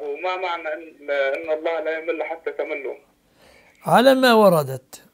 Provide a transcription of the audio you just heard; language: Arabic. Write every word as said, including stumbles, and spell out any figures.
وما معنى إن, إن الله لا يمل حتى تملوا؟ على ما وردت